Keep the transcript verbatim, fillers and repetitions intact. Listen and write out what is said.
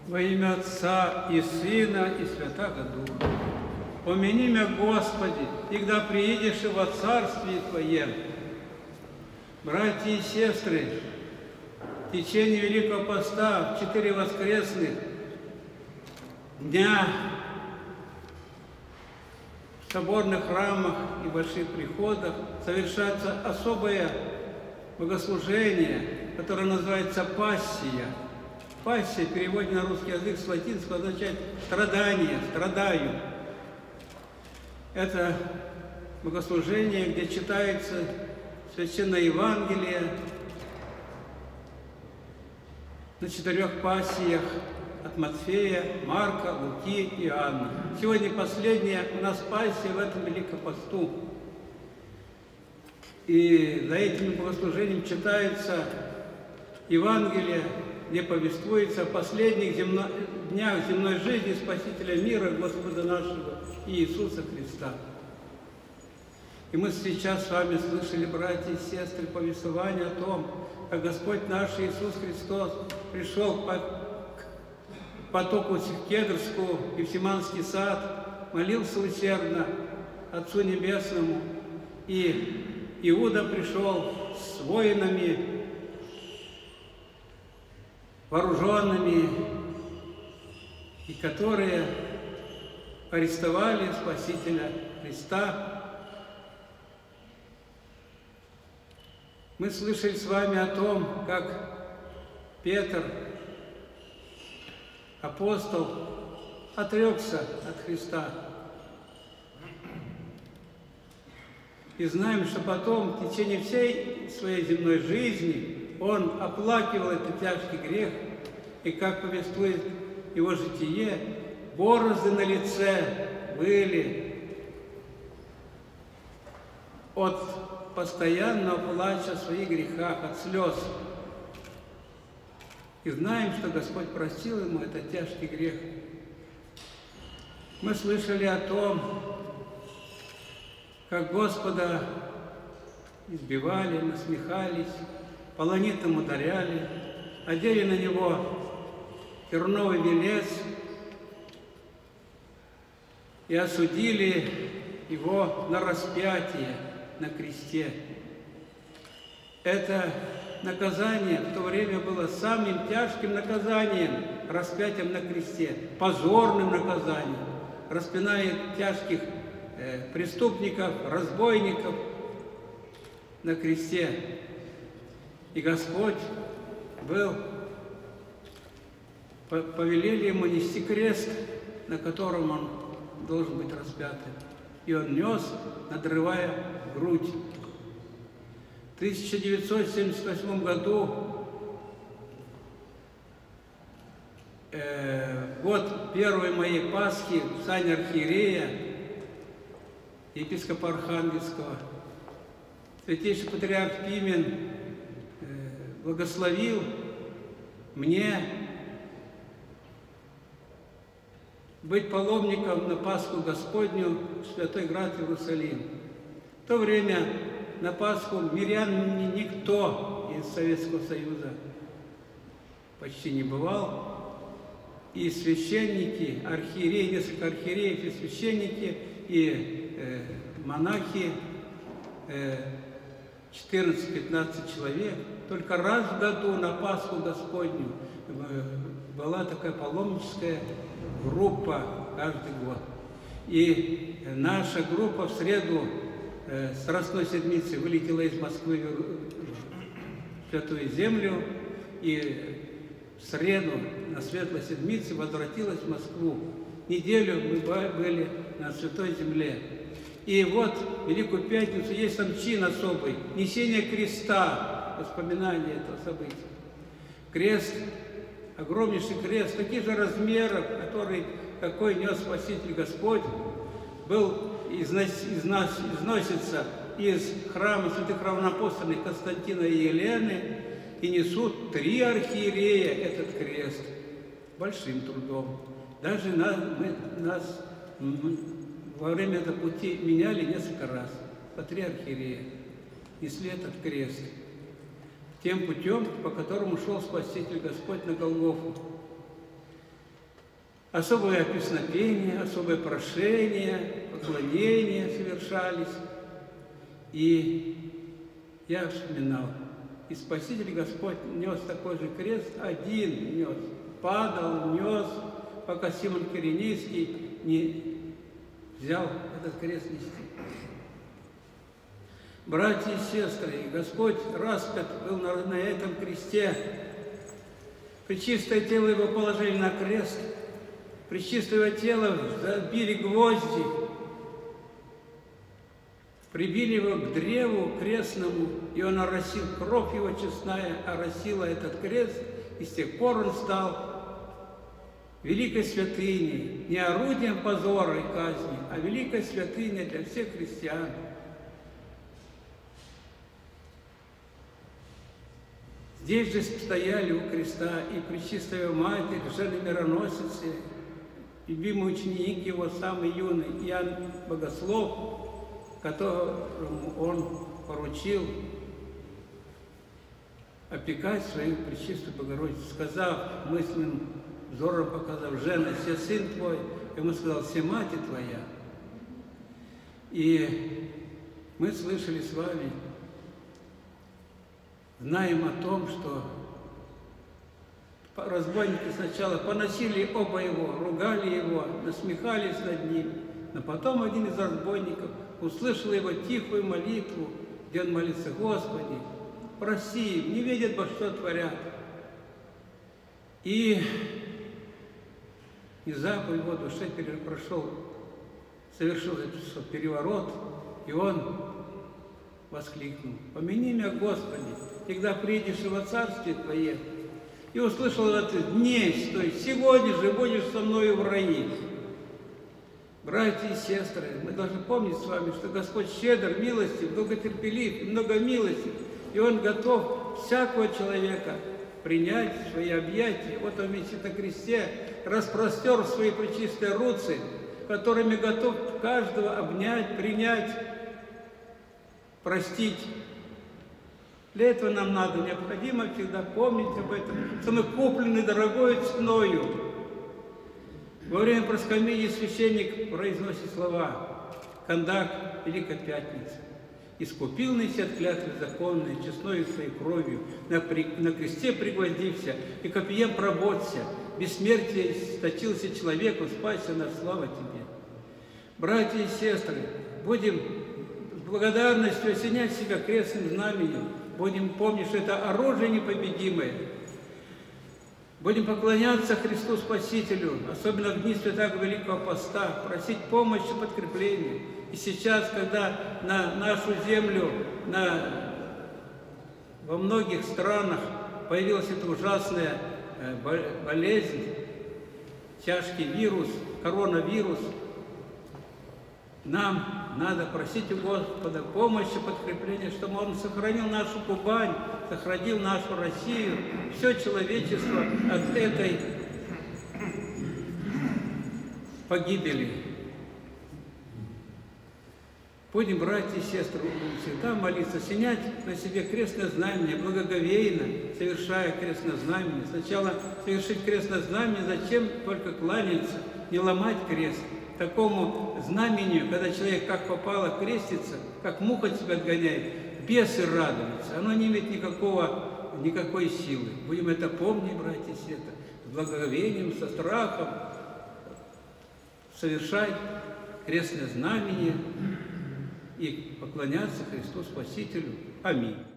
Во имя Отца и Сына и Святаго Духа. Помяни меня, Господи, когда приедешь во Царствие Твоем. Братья и сестры, в течение Великого Поста, в четыре воскресных дня в соборных храмах и больших приходах совершается особое богослужение, которое называется Пассия. Пассия, в переводе на русский язык с латинского, означает «страдание», «страдаю». Это богослужение, где читается Священное Евангелие на четырех пассиях от Матфея, Марка, Луки и Иоанна. Сегодня последняя у нас пассия в этом Великом Посту. И за этим богослужением читается Евангелие, где повествуется о последних земно... днях земной жизни Спасителя мира, Господа нашего Иисуса Христа. И мы сейчас с вами слышали, братья и сестры, повествование о том, как Господь наш Иисус Христос пришел по потоку Кедрскому, Гефсиманский сад, молился усердно Отцу Небесному, и Иуда пришел с воинами, вооруженными, и которые арестовали Спасителя Христа. Мы слышали с вами о том, как Петр, апостол, отрекся от Христа. И знаем, что потом, в течение всей своей земной жизни, он оплакивал этот тяжкий грех, и, как повествует его житие, борозды на лице были от постоянного плача о своих грехах, от слез. И знаем, что Господь простил ему этот тяжкий грех. Мы слышали о том, как Господа избивали, насмехались, полонитом ударяли, одели на него терновый венец и осудили его на распятие на кресте. Это наказание в то время было самым тяжким наказанием, распятием на кресте, позорным наказанием. Распинает тяжких э, преступников, разбойников на кресте. И Господь был, повелели ему нести крест, на котором он должен быть распятым. И он нес, надрывая грудь. В тысяча девятьсот семьдесят восьмом году, э, год первой моей Пасхи, в сане архиерея, епископа Архангельского, святейший патриарх Пимен э, благословил мне быть паломником на Пасху Господню в Святой Град Иерусалим. В то время на Пасху мирян никто из Советского Союза почти не бывал. И священники, архиереи, несколько архиереев и священники, и э, монахи, э, четырнадцать-пятнадцать человек. Только раз в году на Пасху Господню э, была такая паломническая группа каждый год. И наша группа в среду э, Страстной Седмицы вылетела из Москвы в Святую Землю, и в среду на Светлой Седмице возвратилась в Москву. Неделю мы были на Святой Земле. И вот в Великую Пятницу есть там чин особый, несение креста, воспоминание этого события. Крест, огромнейший крест, таких же размеров, который, какой нес Спаситель Господь, был износ, износ, износится из храма святых равноапостольных Константина и Елены, и несут три архиерея этот крест большим трудом. Даже нас, мы, нас мы, во время этого пути меняли несколько раз, по три архиерея, несли этот крест тем путем, по которому шел Спаситель Господь на Голгофу. особое песнопение, особое прошение, поклонения совершались. И я вспоминал, и Спаситель Господь нес такой же крест, один нес, падал, нес, пока Симон Киренийский не взял этот крест нести. Братья и сестры, Господь распят был на, на этом кресте. Пречистое тело Его положили на крест, пречистое тело забили гвозди, прибили Его к древу крестному, и Он оросил, кровь Его честная оросила этот крест, и с тех пор Он стал великой святыней, не орудием позора и казни, а великой святыней для всех христиан. Здесь же стояли у креста и Пречистая Матерь, Жены Мироносицы, любимый ученик его, самый юный Иоанн Богослов, которому он поручил опекать свою Пречистую Богородицу, сказав, мысленным взором показав, «Жена, се сын твой», ему сказал, «Се мать твоя». И мы слышали с вами, знаем о том, что разбойники сначала поносили оба его, ругали его, насмехались над ним, но потом один из разбойников услышал его тихую молитву, где он молится: «Господи, прости, не видят, во что творят». И внезапно в его душе прошел, совершил этот переворот, и он воскликнул: «Помяни меня, Господи, когда придешь во Царствие Твое». И услышал это: «Днесь, то есть сегодня же будешь со мною в раю». Братья и сестры, мы должны помнить с вами, что Господь щедр, милостив, долготерпелив, много милости, и Он готов всякого человека принять в свои объятия. Вот Он висит на кресте, распростер свои пречистые руцы, которыми готов каждого обнять, принять, простить. Для этого нам надо, необходимо всегда помнить об этом, что мы куплены дорогой ценою. Во время проскомидии священник произносит слова: «Кондак, Великая Пятница, искупилный от клятвы законной, честною своей кровью, на, при, на кресте пригвоздився и копьем прободся, бессмертие сточился человеку, спасся на слава Тебе». Братья и сестры, будем с благодарностью осенять себя крестным знаменем, будем помнить, что это оружие непобедимое. Будем поклоняться Христу Спасителю, особенно в дни Святого Великого Поста, просить помощи, подкрепления. И сейчас, когда на нашу землю, на, во многих странах появилась эта ужасная болезнь, тяжкий вирус, коронавирус, нам надо просить у Господа помощи, подкрепления, чтобы Он сохранил нашу Кубань, сохранил нашу Россию, все человечество от этой погибели. Будем, братья и сестры, всегда молиться, сенять на себе крестное знамение, благоговейно совершая крестное знамение. Сначала совершить крестное знамение, зачем только кланяться, не ломать крест. Такому знамению, когда человек как попало крестится, как муха тебя отгоняет, бесы радуются. Оно не имеет никакого, никакой силы. Будем это помнить, братья и сестры, с благоговением, со страхом совершать крестное знамение и поклоняться Христу Спасителю. Аминь.